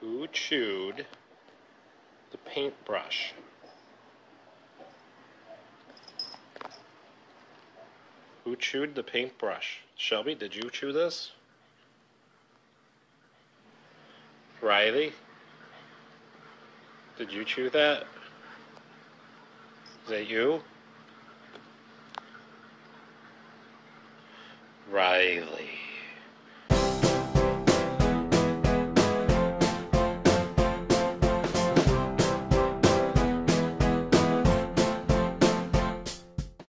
Who chewed the paintbrush? Who chewed the paintbrush? Shelby, did you chew this? Riley? Did you chew that? Is that you? Riley.